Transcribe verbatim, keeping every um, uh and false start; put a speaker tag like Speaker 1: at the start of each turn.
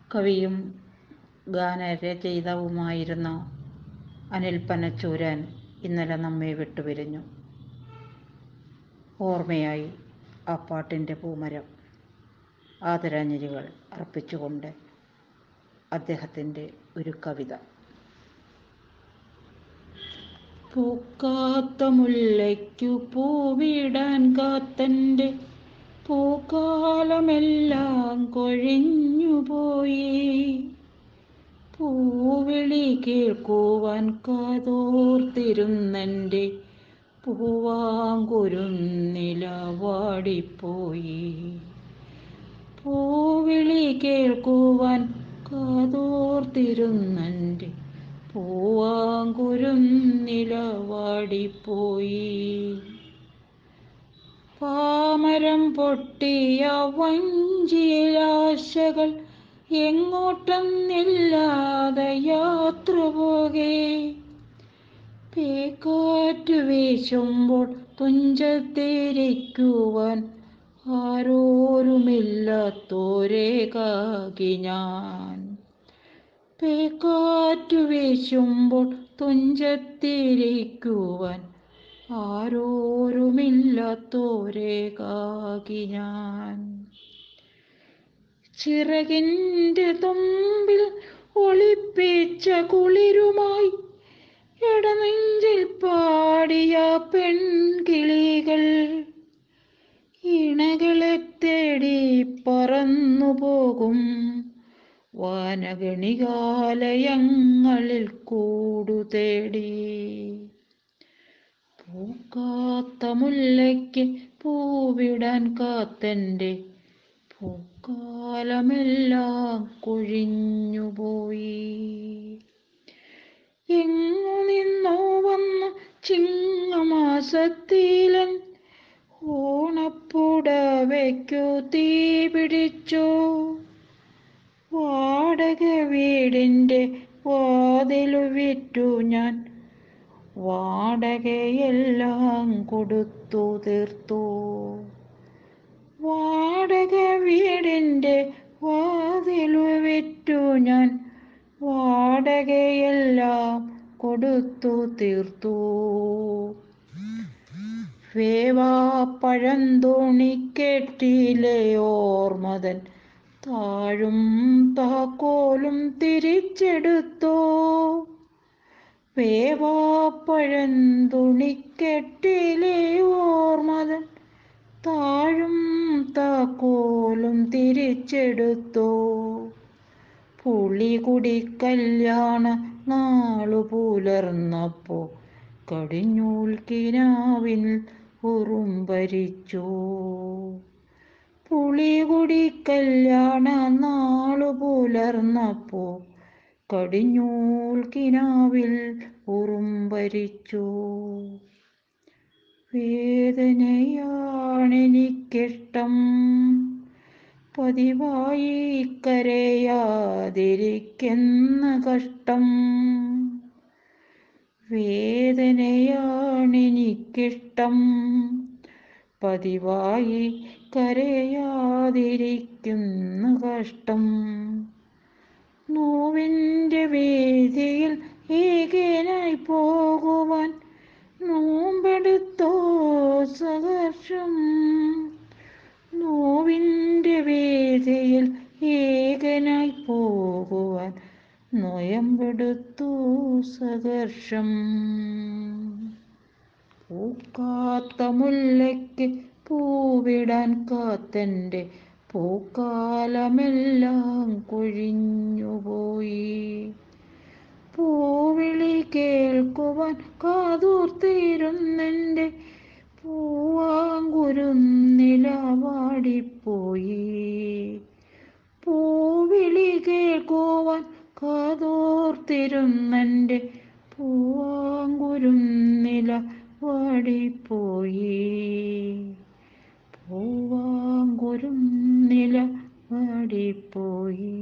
Speaker 1: കവിയും ഗാനരചയിതാവുമായിരുന്ന അനിൽ പനച്ചൂരാൻ ഇന്നലെ നമ്മെ വിട്ടുപിരിഞ്ഞു. ഓർമ്മയായി ആ പാട്ടിൻ്റെ പൂമരം. ആദരാഞ്ജലികൾ അർപ്പിച്ചുകൊണ്ട് അദ്ദേഹത്തിൻ്റെ ഒരു കവിത. പൂക്കാത്ത മുല്ലയ്ക്കു പൂവിടാൻ കാത്തൻ്റെ പൂക്കാലമെല്ലാം കൊഴിഞ്ഞുപോയി. പൂവിളി കേൾക്കുവാൻ കാതോർത്തിരുന്നെൻ്റെ പൂവാങ്കുരുന്നില വാടിപ്പോയി. പൂവിളി കേൾക്കുവാൻ കാതോർത്തിരുന്നെൻ്റെ പൂവാങ്കുരുന്നില വാടിപ്പോയി. പാമരം പൊട്ടിയ വഞ്ചിയിലാശകൾ എങ്ങോട്ടെന്നില്ലാതെ യാത്ര പോകെ. പേക്കാറ്റു വീശുമ്പോൾ തുഞ്ചത്തിരിക്കുവാൻ ആരോരുമില്ലാത്തോരേകാകി ഞാൻ. പേക്കാറ്റു വീശുമ്പോൾ തുഞ്ചത്തിരിക്കുവാൻ ആരോരുമില്ലാത്തോരേകാകി ഞാൻ. ചിറകിൻ്റെ തുമ്പിൽ ഒളിപ്പിച്ച കുളിരുമായി ഇടനെഞ്ചിൽ പാടിയ പെൺകിളികൾ ഇണകളെ തേടി പറന്നുപോകും വാനഗണികാലയങ്ങളിൽ കൂടുതേടി. പൂക്കാത്ത മുല്ലയ്ക്ക് പൂവിടാൻ കാത്തൻ്റെ പൂക്കാലമെല്ലാം കൊഴിഞ്ഞുപോയി. എങ്ങു നിന്നോ വന്ന ചിങ്ങമാസത്തിലൻ ഓണപ്പുടവയ്ക്കു തീ പിടിച്ചു. വാടക വീടിൻ്റെ വാതിലു വിറ്റു ഞാൻ വാടകയെല്ലാം കൊടുത്തു തീർത്തു. വാടക വീടിൻ്റെ വാതിലു വിറ്റു ഞാൻ വാടകയെല്ലാം കൊടുത്തു തീർത്തു. വേവാപ്പഴന്തുണിക്കെട്ടിലെ ഓർമ്മതൻ താഴും താക്കോലും തിരിച്ചെടുത്തു. വേവാപ്പഴന്തുണിക്കെട്ടിലെ ഓർമ്മതൻ താഴും താക്കോലും തിരിച്ചെടുത്തു. പുളികുടി കല്യാണ നാളു പുലർന്നപ്പോ കടിഞ്ഞൂൽ കിനാവിൽ ഉറുമ്പരിച്ചു. പുളികുടി കല്യാണ നാളു പുലർന്നപ്പോ കടിഞ്ഞൂൽ കിനാവിൽ ഉറുമ്പരിച്ചു. വേദനയാണെനിക്കിഷ്ടം പതിവായി കരയാതിരിക്കുന്ന കഷ്ടം. വേദനയാണെനിക്കിഷ്ടം പതിവായി കരയാതിരിക്കുന്ന കഷ്ടം. നോവിൻ്റെ വേദിയിൽ ഏകനായി പോകുവാൻ നോമ്പെടുത്തോ സഹർഷം. നോവിൻ്റെ വേദിയിൽ ഏകനായി പോകുവാൻ നൊയമ്പെടുത്തു സഹർഷം. പൂക്കാത്ത മുല്ലയ്ക്ക് പൂവിടാൻ കാത്തൻ്റെ പൂക്കാലമെല്ലാം കൊഴിഞ്ഞുപോയി. പൂവിളി കേൾക്കുവാൻ കാതോർത്തിരുന്നെൻ്റെ പൂവാങ്കുരുന്നില വാടിപ്പോയി. പൂവിളി കേൾക്കുവാൻ കാതോർത്തിരുന്നെൻ്റെ പൂവാങ്കുരുന്നില വാടിപ്പോയി. പൂവാങ്കുരുന്നില വാടിപ്പോയി.